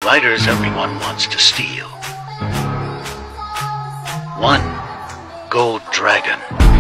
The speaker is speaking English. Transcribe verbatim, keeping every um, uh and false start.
Riders everyone wants to steal. One gold dragon.